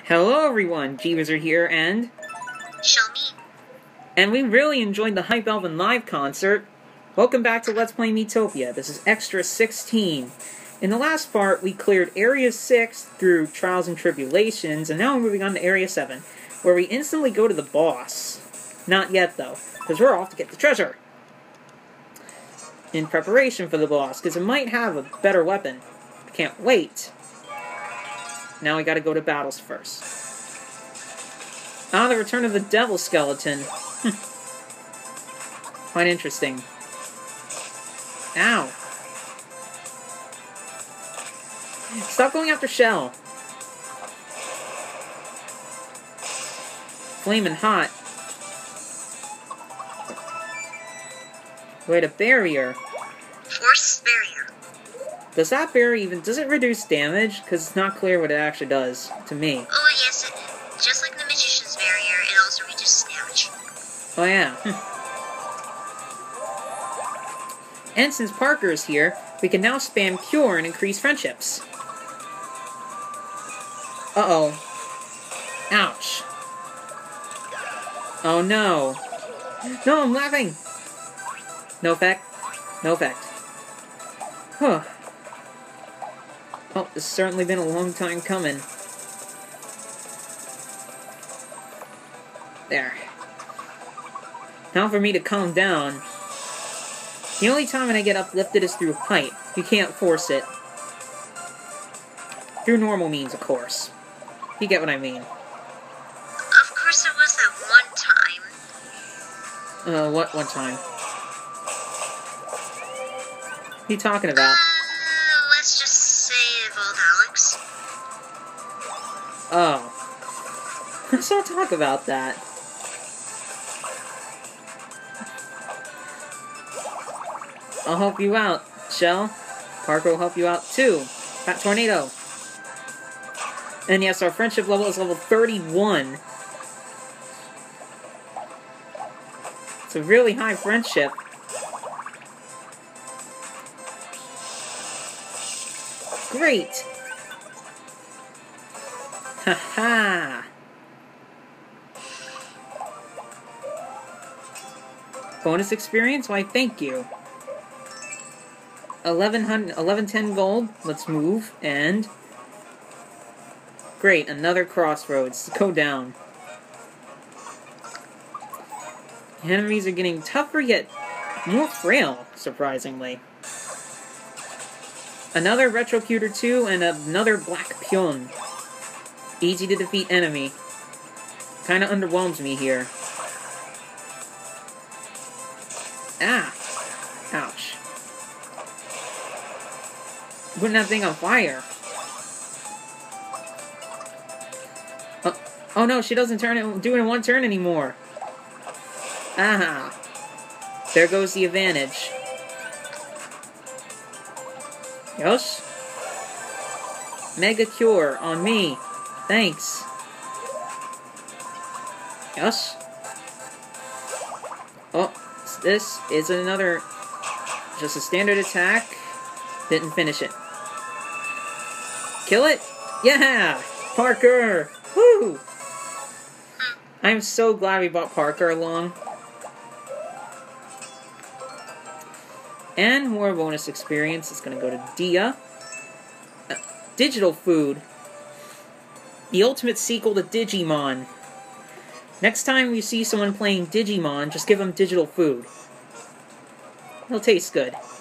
Hello everyone, G-Wizard here, and we really enjoyed the Hype Elven live concert. Welcome back to Let's Play Miitopia. This is Extra 16. In the last part, we cleared Area 6 through Trials and Tribulations, and now we're moving on to Area 7, where we instantly go to the boss. Not yet, though, because we're off to get the treasure. In preparation for the boss, because it might have a better weapon. Can't wait. Now we gotta go to battles first. Ah, the return of the Devil Skeleton. Quite interesting. Ow. Stop going after Shell. Flamin' hot. Wait, a barrier. Force barrier. Does that barrier even... does it reduce damage? Because it's not clear what it actually does to me. Oh, yes. Just like the Magician's barrier, it also reduces damage. Oh, yeah. And since Parker is here, we can now spam Cure and increase friendships. Uh-oh. Ouch. Oh, no. No, I'm laughing! No effect. No effect. Huh. Well, it's certainly been a long time coming. There. Now for me to calm down. The only time when I get uplifted is through height. You can't force it. Through normal means, of course. You get what I mean. Of course, there was that one time. What one time? What are you talking about? Let's just say Evolve Alex. Oh. Let's not talk about that. I'll help you out, Shell. Parker will help you out too. Fat Tornado. And yes, our friendship level is level 31. It's a really high friendship. Great! Haha! Bonus experience? Why, thank you. 1110 gold. Let's move, and... great, another crossroads. Let's go down. The enemies are getting tougher, yet more frail, surprisingly. Another Retrocutor 2 and another Black Pion. Easy to defeat enemy. Kinda underwhelms me here. Ah! Ouch. Putting that thing on fire. Oh no, she doesn't do it in one turn anymore. Ah! There goes the advantage. Yes? Mega Cure on me. Thanks. Yes? Oh, this is another... just a standard attack. Didn't finish it. Kill it? Yeah! Parker! Woo! I'm so glad we brought Parker along. And more bonus experience. It's going to go to Dia. Digital Food. The ultimate sequel to Digimon. Next time you see someone playing Digimon, just give them digital food. It'll taste good. At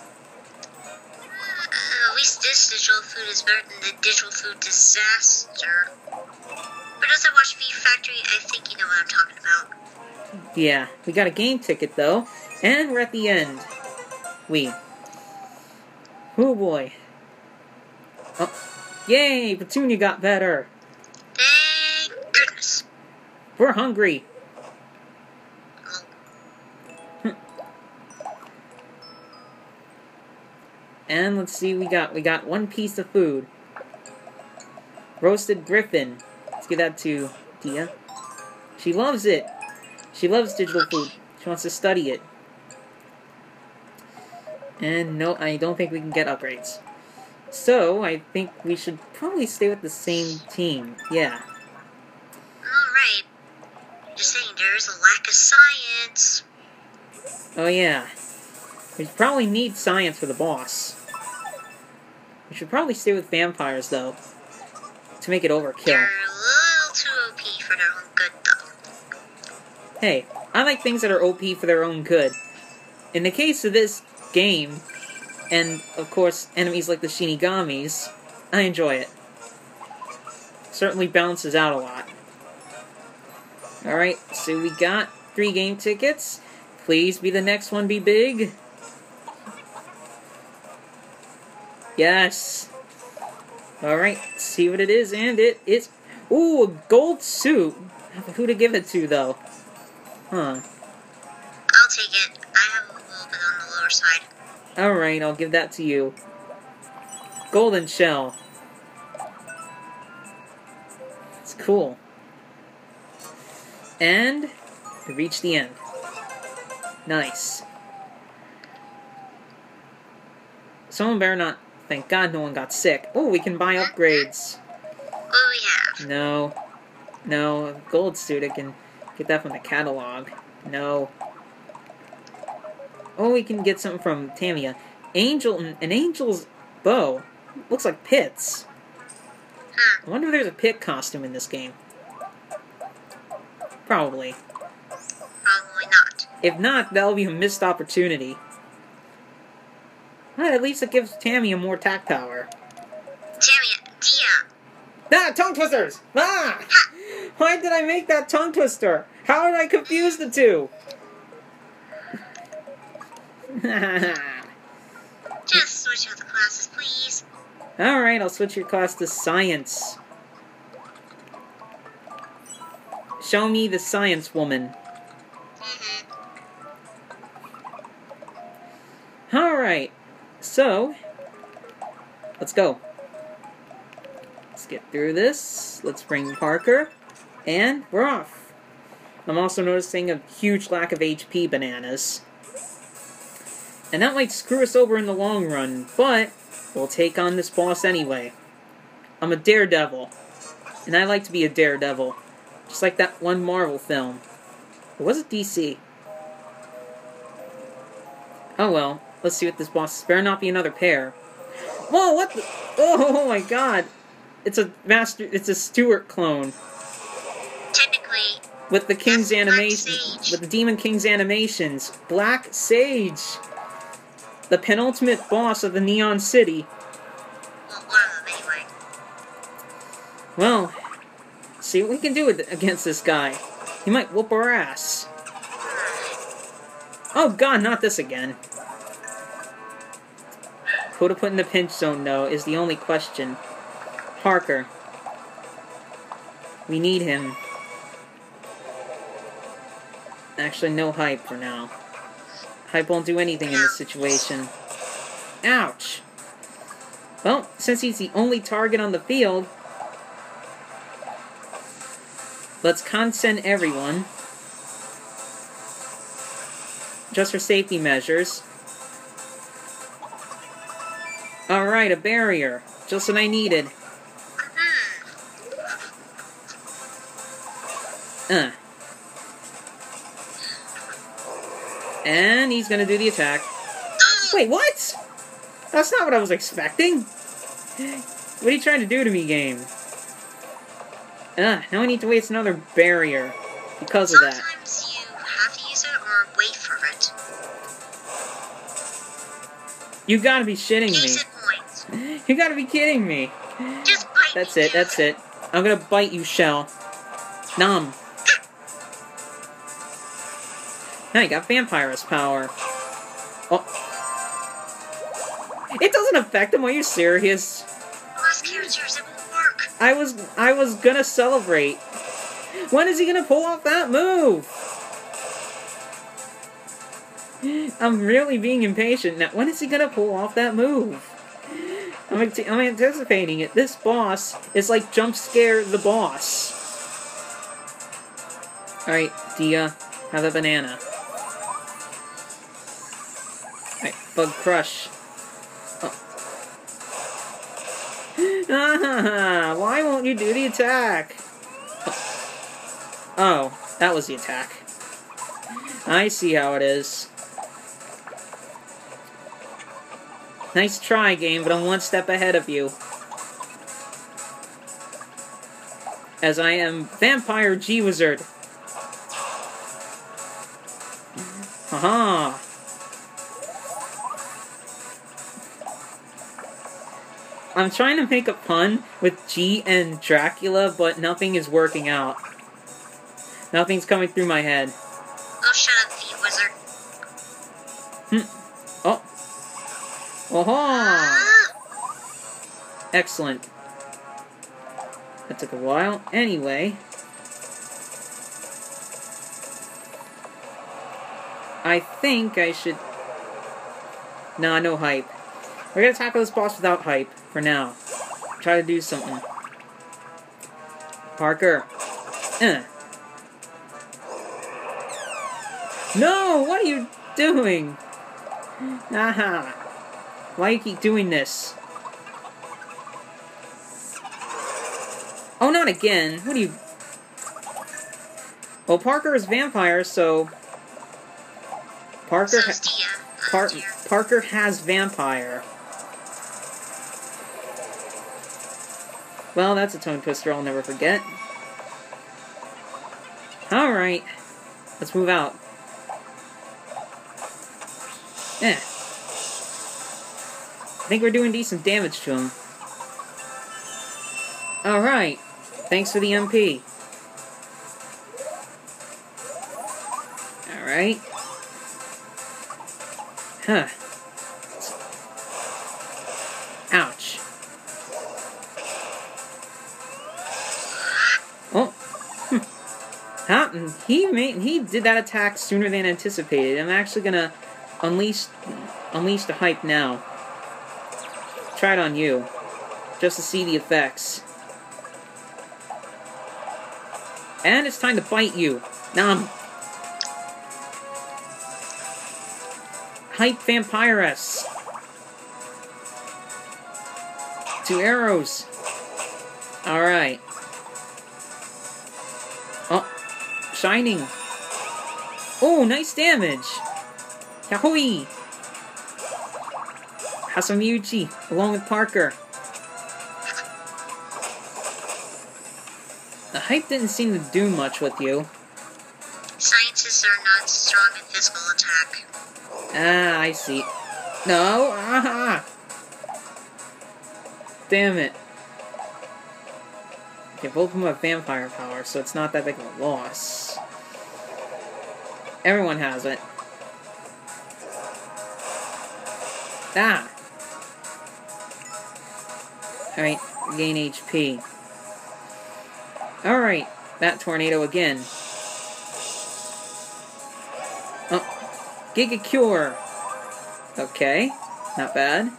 least this digital food is better than the digital food disaster. For those that watch Beef Factory, I think you know what I'm talking about. Yeah, we got a game ticket though, and we're at the end. Oh boy. Oh, yay! Petunia got better! Thank goodness. We're hungry! And let's see, we got one piece of food. Roasted Griffin. Let's give that to Dia. She loves it! She loves digital food. She wants to study it. And no, I don't think we can get upgrades. So, I think we should probably stay with the same team. Yeah. Just saying, there is a lack of science. Oh yeah. We probably need science for the boss. We should probably stay with vampires, though, to make it overkill. They're a little too OP for their own good, though. Hey, I like things that are OP for their own good. In the case of this game, and, of course, enemies like the Shinigamis, I enjoy it. Certainly balances out a lot. Alright, so we got 3 game tickets. Please be the next one be big. Yes. Alright, see what it is, and it is... Ooh, a gold suit. Who to give it to, though? Huh. I'll take it. I have a little bit on the lower side. Alright, I'll give that to you. Golden shell. It's cool. And we reached the end. Nice. Someone better not... Thank God no one got sick. Oh, we can buy upgrades. What do we have? No. No. Gold suit, I can get that from the catalog. No. Oh, we can get something from Tamiya. An angel's bow. Looks like pits. I wonder if there's a pit costume in this game. Probably. Probably not. If not, that'll be a missed opportunity. Well, at least it gives Tamiya more attack power. Dia. Ah, tongue twisters! Ah! Why did I make that tongue twister? How did I confuse the two? Just switch out the classes, please. Alright, I'll switch your class to science. Show me the science woman. Alright, so, let's go. Let's get through this. Let's bring Parker. And we're off. I'm also noticing a huge lack of HP bananas. And that might screw us over in the long run, but we'll take on this boss anyway. I'm a daredevil. And I like to be a daredevil. Just like that one Marvel film. Or was it DC? Oh well. Let's see what this boss is. Better not be another pair. Whoa, what the... Oh my god. It's a Stuart clone. Technically, with the King's animation, Sage. with the Demon King's animations. Black Sage. The penultimate boss of the Neon City. Well, one of them anyway. Well, see what we can do against this guy. He might whoop our ass. Oh god, not this again. Who to put in the pinch zone, though, is the only question. Parker. We need him. Actually, no hype for now. Hype won't do anything in this situation. Ouch! Well, since he's the only target on the field, let's consent everyone. Just for safety measures. Alright, a barrier. Just what I needed. And he's gonna do the attack. Wait, what? That's not what I was expecting. What are you trying to do to me, game? Now I need to waste another barrier because of that. Sometimes you have to use it or wait for it. You gotta be shitting Case me. in point. You gotta be kidding me. Just bite That's me, it, that's it. I'm gonna bite you, Shell. Nom. Now you got Vampirus power. Oh. It doesn't affect him, are you serious? Lost characters, it won't work. I was gonna celebrate. When is he gonna pull off that move? I'm really being impatient now. When is he gonna pull off that move? I'm anticipating it. This boss is like jump scare the boss. Alright, Dia, have a banana. Alright, Bug Crush. Oh. Why won't you do the attack? Oh. That was the attack. I see how it is. Nice try, game, but I'm one step ahead of you. As I am Vampire G-Wizard. Haha. I'm trying to make a pun with G and Dracula, but nothing is working out. Nothing's coming through my head. Oh, shut up, V-Wizard. Oh. Oh. Excellent. That took a while. Anyway. I think I should... Nah, no hype. We're gonna tackle this boss without hype, for now. Try to do something. Parker. No! What are you doing? Aha! Why do you keep doing this? Oh, not again! What are you... Well, Parker is vampire, so... Parker Parker has vampire. Well, that's a tongue twister I'll never forget. Alright. Let's move out. I think we're doing decent damage to him. Alright. Thanks for the MP. Alright. Huh. Ouch. Oh. Huh? He did that attack sooner than anticipated. I'm actually gonna unleash the hype now. Try it on you. Just to see the effects. And it's time to bite you. Nom. Hype Vampirus. 2 arrows. Alright. Oh. Shining. Oh, nice damage. Yahooi. Hasamiuchi, along with Parker. The hype didn't seem to do much with you. Scientists are not strong in physical attack. Ah, I see. No! Ah! Damn it. Okay, both of them have vampire power, so it's not that big of a loss. Everyone has it. Ah! Alright, gain HP. Alright, that tornado again. Oh, Giga Cure! Okay, not bad.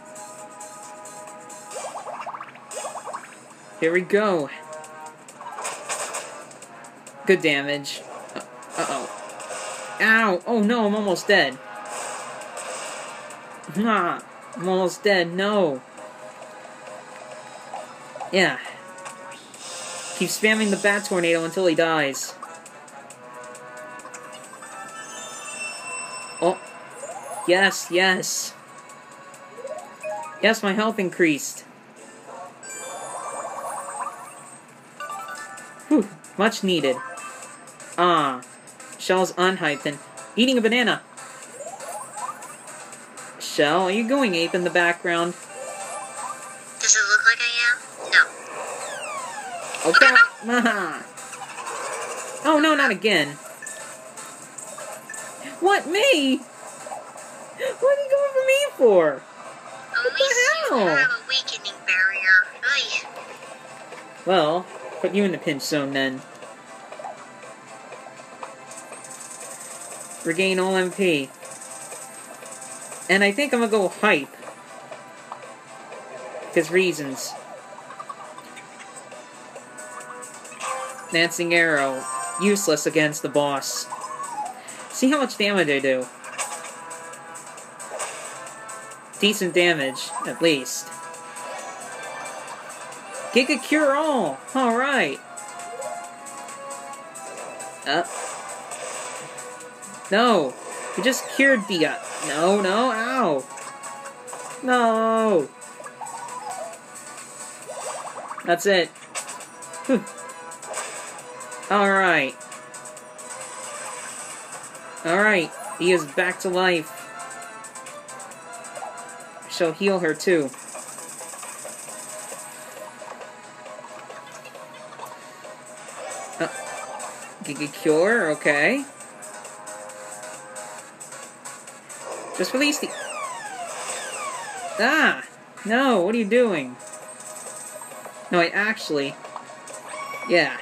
Here we go. Good damage. Uh-oh. Ow! Oh no, I'm almost dead. I'm almost dead, no. Yeah. Keep spamming the Bat Tornado until he dies. Oh. Yes, yes. Yes, my health increased. Whew, much needed. Ah. Shell's unhyped and eating a banana. Shell, are you going ape in the background? Does it look like I am? No. Okay. Oh no, not again. What, me? What are you going for me for? At least you have a weakening barrier. Ay. Well, put you in the pinch zone then. Regain all MP. And I think I'm gonna go hype. Because reasons. Dancing Arrow. Useless against the boss. See how much damage I do. Decent damage, at least. Giga Cure All! Alright. Up. No! You just cured Dia. No, no, ow! No! That's it. Whew. Alright. Alright, Dia's back to life. Shall heal her too. Giga Cure, okay. Just release the... Ah! No, what are you doing? No, wait, actually... Yeah.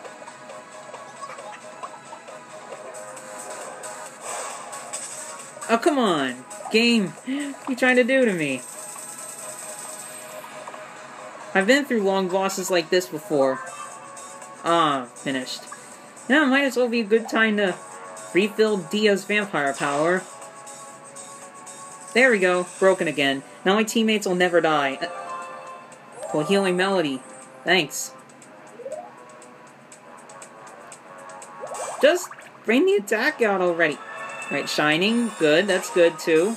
Oh, come on! Game! What are you trying to do to me? I've been through long bosses like this before. Ah, finished. Now, might as well be a good time to refill Dia's vampire power. There we go, broken again. Now my teammates will never die. Well, healing melody. Thanks. Just bring the attack out already. Right, shining. Good, that's good too.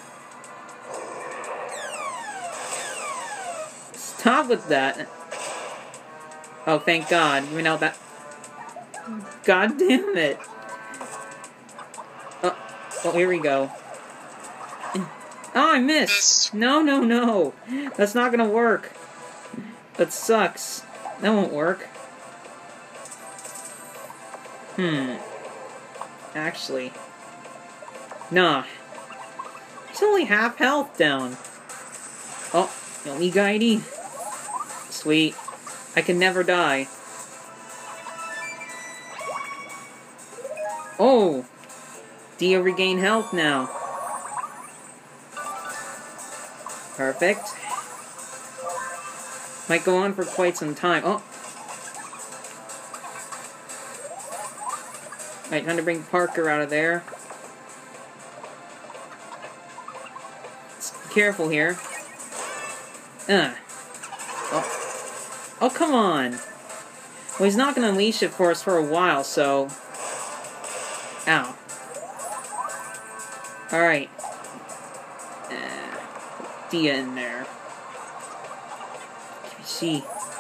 Stop with that. Oh, thank God. You know that... God damn it. Oh, here we go. Oh, I missed! No, no, no! That's not gonna work. That sucks. That won't work. Actually. Nah. It's only half health down. Oh, only guidey. Sweet. I can never die. Oh! Dia regain health now. Perfect. Might go on for quite some time. Oh! Right, trying to bring Parker out of there. Let's be careful here. Oh. Oh, come on! Well, he's not gonna unleash it for us for a while, so... Ow. Alright. Dia in there. Can you see?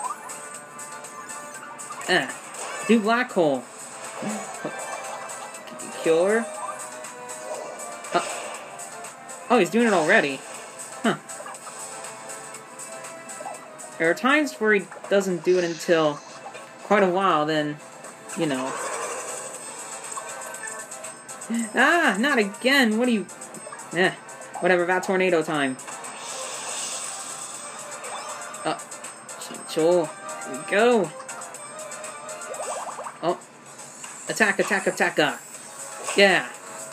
Do black hole. Kill her. Oh, he's doing it already. Huh. There are times where he doesn't do it until quite a while, then, you know. Ah, not again! What are you... whatever, about tornado time. Sure. Here we go. Oh. Attack, attack, attack. Yeah.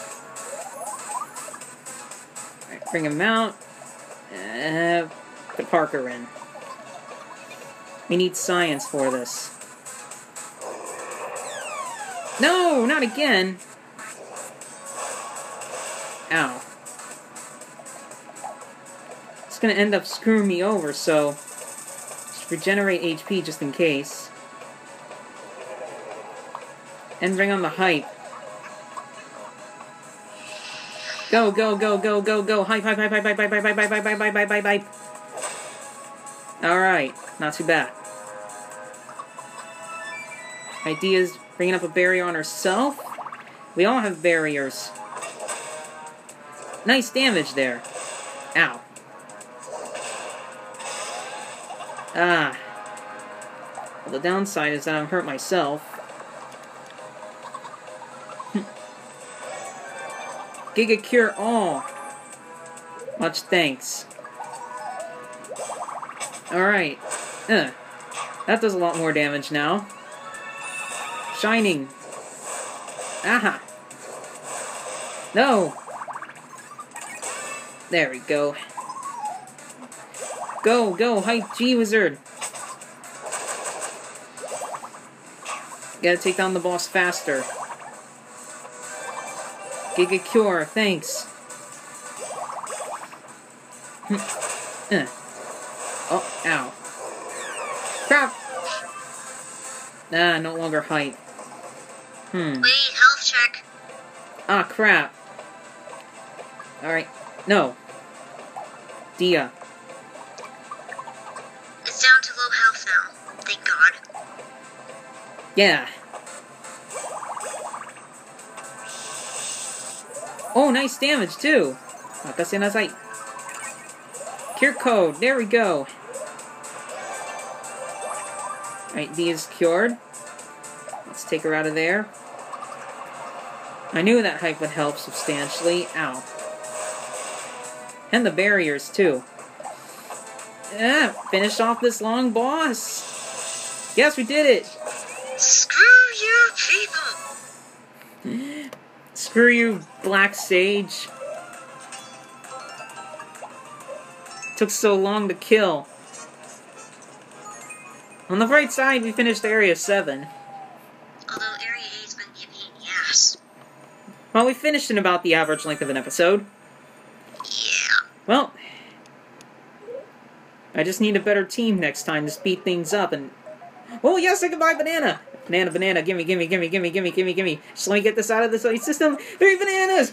Alright, bring him out. Put Parker in. We need science for this. No, not again. Ow. It's gonna end up screwing me over, so... just regenerate HP just in case. And bring on the hype. Go, go, go, go, go, go! Hype, hype, hype, hype, hype, hype, hype, hype, hype, hype, hype, hype, hype, hype. Alright, not too bad. Dia's bringing up a barrier on herself. We all have barriers. Nice damage there. Ow. Ah. Well, the downside is that I'm hurt myself. Giga Cure all. Much thanks. Alright. That does a lot more damage now. Shining. Aha. No. There we go. Go, go, hype G-Wizard! Gotta take down the boss faster. Giga Cure, thanks. Oh, ow. Crap! Ah, no longer hype. Wait, health check. Ah, crap. Alright. No. Dia. It's down to low health now. Thank God. Yeah. Oh, nice damage, too. Wakasenasai. Cure code. There we go. Alright, Dia's cured. Let's take her out of there. I knew that hype would help substantially. Ow. And the barriers, too. Yeah, finish off this long boss. Yes, we did it. Screw you people. Screw you, Black Sage. Took so long to kill. On the right side, we finished Area 7. Although Area 8's been giving yes. Well, we finished in about the average length of an episode. Yeah. Well, I just need a better team next time to speed things up and... Oh, yes, say goodbye, Banana! Banana, gimme. Just let me get this out of the system. 3 bananas!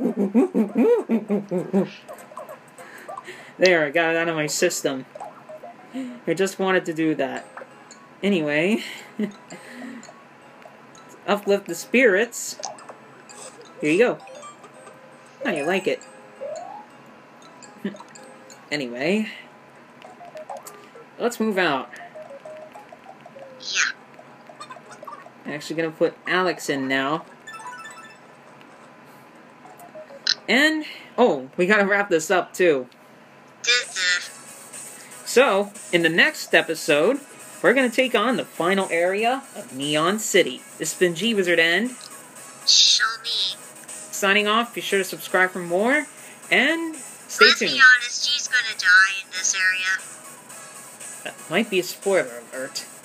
There, I got it out of my system. I just wanted to do that. Anyway... Uplift the spirits. Here you go. Oh, you like it. Anyway... Let's move out. Yeah. I'm actually gonna put Alex in now. And, oh, we gotta wrap this up too. So, in the next episode, we're gonna take on the final area of Neon City. This has been G-Wizard and... Show me. Signing off, be sure to subscribe for more, and stay Let's tuned. be honest, G's gonna die in this area. That might be a spoiler alert.